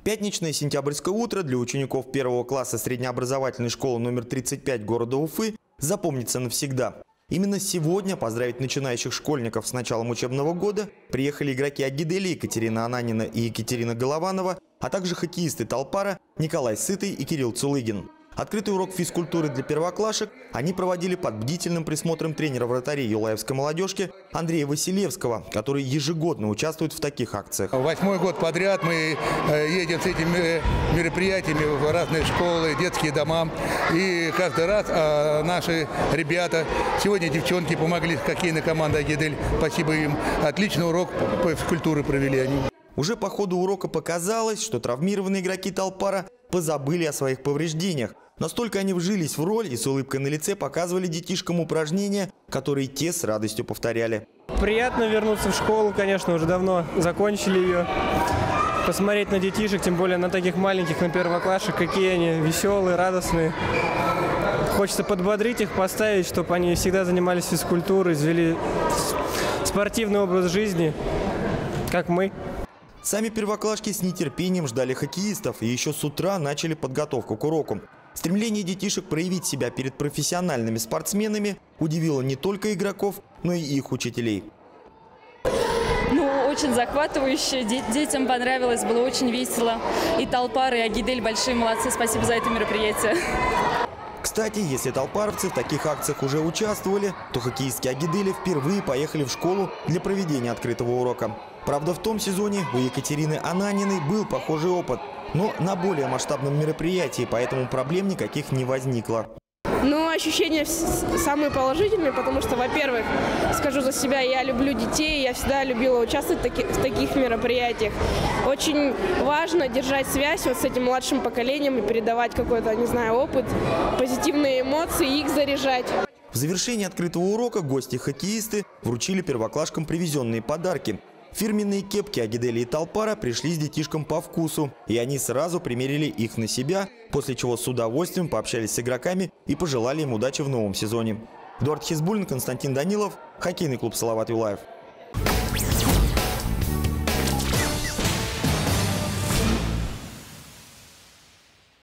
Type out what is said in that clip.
Пятничное сентябрьское утро для учеников первого класса среднеобразовательной школы номер 35 города Уфы запомнится навсегда. Именно сегодня поздравить начинающих школьников с началом учебного года приехали игроки Агидели Екатерина Ананина и Екатерина Голованова, а также хоккеисты Талпара Николай Сытый и Кирилл Цулыгин. Открытый урок физкультуры для первоклашек они проводили под бдительным присмотром тренера вратарей Юлаевской молодежки Андрея Василевского, который ежегодно участвует в таких акциях. 8-й год подряд мы едем с этими мероприятиями в разные школы, детские дома. И каждый раз наши ребята, сегодня девчонки помогли, хоккейная команда Агидель, спасибо им, отличный урок по физкультуре провели они. Уже по ходу урока показалось, что травмированные игроки Талпара позабыли о своих повреждениях. Настолько они вжились в роль и с улыбкой на лице показывали детишкам упражнения, которые те с радостью повторяли. Приятно вернуться в школу, конечно, уже давно закончили ее. Посмотреть на детишек, тем более на таких маленьких, на первоклашек, какие они веселые, радостные. Хочется подбодрить их, поставить, чтобы они всегда занимались физкультурой, вели спортивный образ жизни, как мы. Сами первоклашки с нетерпением ждали хоккеистов и еще с утра начали подготовку к уроку. Стремление детишек проявить себя перед профессиональными спортсменами удивило не только игроков, но и их учителей. Очень захватывающе, детям понравилось, было очень весело. И Талпар, и Агидель большие молодцы, спасибо за это мероприятие. Кстати, если талпаровцы в таких акциях уже участвовали, то хоккеистки Агидели впервые поехали в школу для проведения открытого урока. Правда, в том сезоне у Екатерины Ананиной был похожий опыт, но на более масштабном мероприятии, поэтому проблем никаких не возникло. Ощущения самые положительные, потому что, во-первых, скажу за себя, я люблю детей, я всегда любила участвовать в таких мероприятиях. Очень важно держать связь вот с этим младшим поколением и передавать какой-то, не знаю, опыт, позитивные эмоции и их заряжать. В завершении открытого урока гости-хоккеисты вручили первоклашкам привезенные подарки. Фирменные кепки Агидели и Талпара пришли с детишкам по вкусу, и они сразу примерили их на себя, после чего с удовольствием пообщались с игроками и пожелали им удачи в новом сезоне. Эдуард Хизбуллин, Константин Данилов, хоккейный клуб «Салават Юлаев».